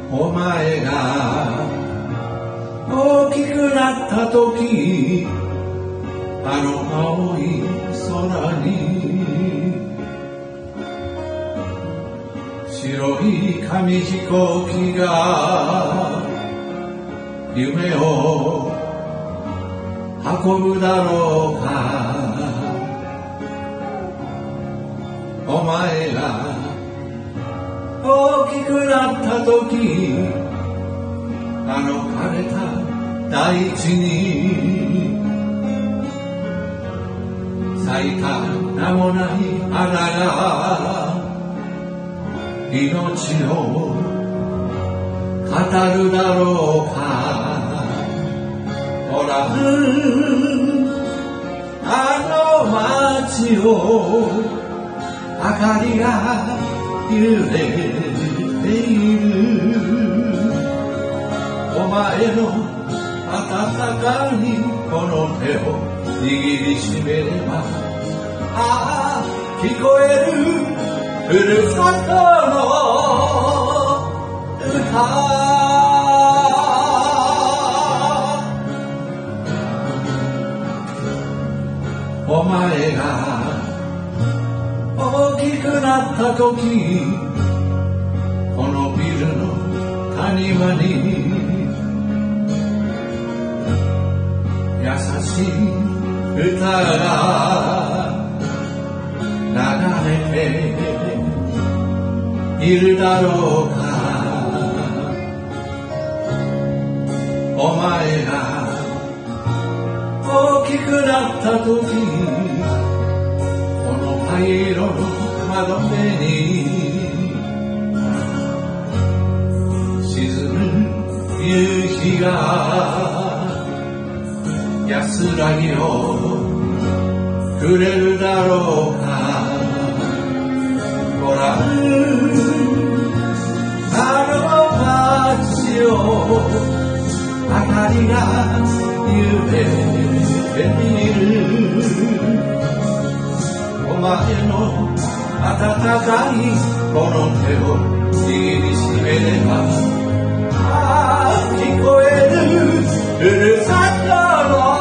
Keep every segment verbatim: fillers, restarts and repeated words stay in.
お前が大きくなった時、あの青い空に白い紙飛行機が夢を運ぶだろうか。お前が大きくなった時、あの枯れた大地に咲いた名もない花が命を語るだろうか。ほらあの街を明かりが揺れている。お前の温かいこの手を握りしめれば、ああ聞こえるふるさとの歌。お前が大きくなった時、このビルの谷間に優しい歌が流れているだろうか。お前が大きくなった時、この灰色の窓辺に沈む夕日が安らぎをくれるだろうか。ほらあの街を明かりが揺れている。お前の温かいこの手を握りしめれば、ああ聞こえるふるさとの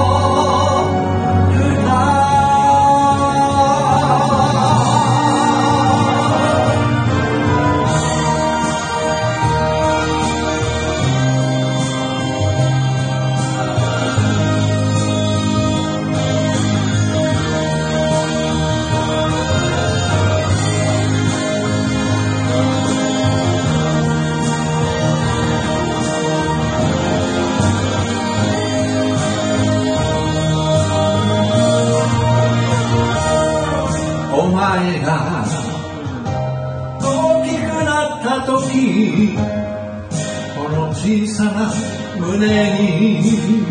お前が大きくなった時、この小さな胸に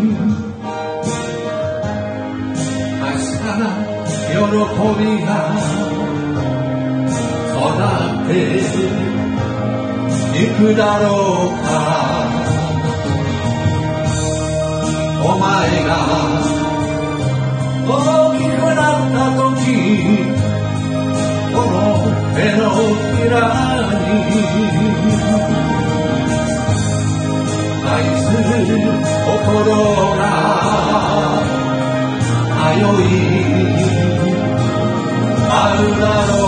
確かな喜びが育っていくだろうか。お前が大きくなった時、この手のひらに愛する心が通い合うだろう。